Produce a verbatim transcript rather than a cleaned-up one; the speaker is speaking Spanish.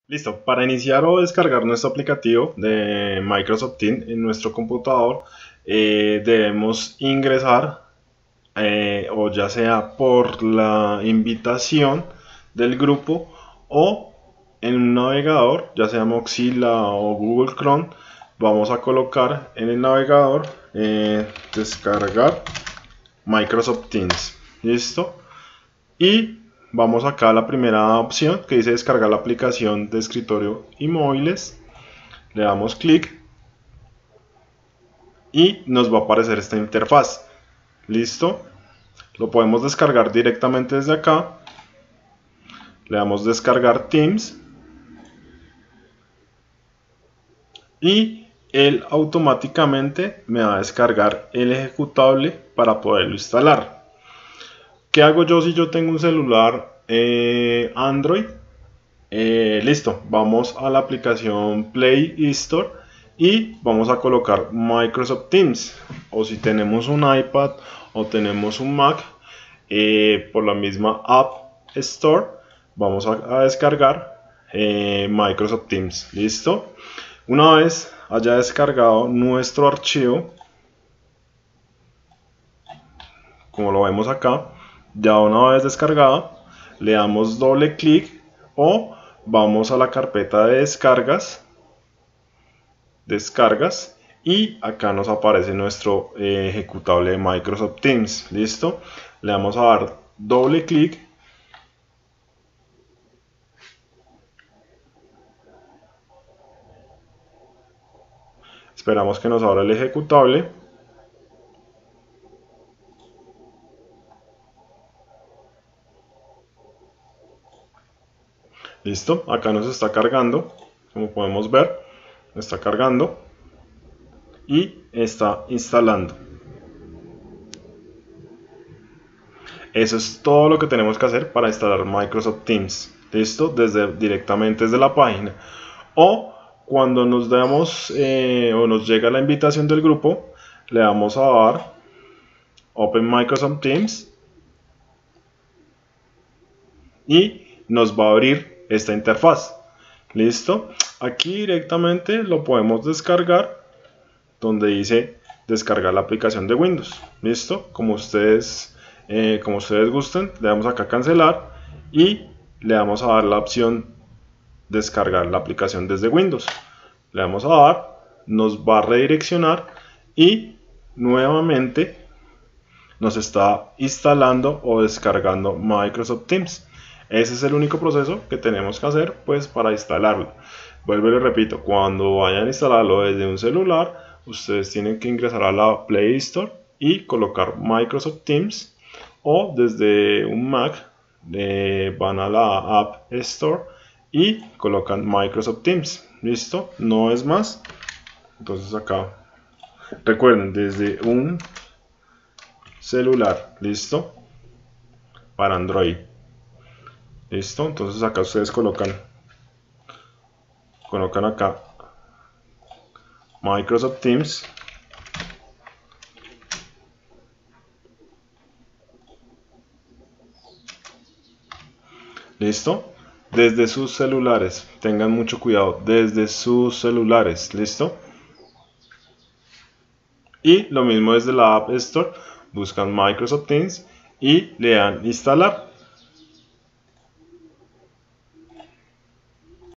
Listo, para iniciar o descargar nuestro aplicativo de Microsoft Teams en nuestro computador, eh, debemos ingresar, eh, o ya sea por la invitación del grupo o en un navegador, ya sea Mozilla o Google Chrome. Vamos a colocar en el navegador eh, descargar Microsoft Teams. Listo. Y vamos acá a la primera opción que dice descargar la aplicación de escritorio y móviles. Le damos clic y nos va a aparecer esta interfaz. Listo. Lo podemos descargar directamente desde acá. Le damos descargar Teams. Y él automáticamente me va a descargar el ejecutable para poderlo instalar. ¿Qué hago yo si yo tengo un celular eh, Android? Eh, listo, vamos a la aplicación Play Store y vamos a colocar Microsoft Teams. O si tenemos un iPad o tenemos un Mac, eh, por la misma App Store vamos a, a descargar eh, Microsoft Teams. Listo. Una vez haya descargado nuestro archivo, como lo vemos acá, ya una vez descargado, le damos doble clic o vamos a la carpeta de descargas, descargas y acá nos aparece nuestro eh, ejecutable de Microsoft Teams. Listo, le vamos a dar doble clic. Esperamos que nos abra el ejecutable. Listo, acá nos está cargando, como podemos ver, está cargando y está instalando. Eso es todo lo que tenemos que hacer para instalar Microsoft Teams. Listo, desde, directamente desde la página. O cuando nos damos eh, o nos llega la invitación del grupo, le damos a dar Open Microsoft Teams y nos va a abrir esta interfaz. Listo, aquí directamente lo podemos descargar donde dice descargar la aplicación de Windows. Listo, como ustedes eh, como ustedes gusten, le damos acá a cancelar y le damos a dar la opción descargar la aplicación desde Windows. Le damos a dar, nos va a redireccionar y nuevamente nos está instalando o descargando Microsoft Teams. Ese es el único proceso que tenemos que hacer pues para instalarlo. Vuelvo y le repito, cuando vayan a instalarlo desde un celular, ustedes tienen que ingresar a la Play Store y colocar Microsoft Teams, o desde un Mac eh, van a la App Store y colocan Microsoft Teams. Listo, no es más. Entonces acá recuerden, desde un celular, listo, para Android. Listo, entonces acá ustedes colocan colocan acá Microsoft Teams. Listo, desde sus celulares, tengan mucho cuidado, desde sus celulares. Listo, y lo mismo desde la App Store, buscan Microsoft Teams y le dan instalar.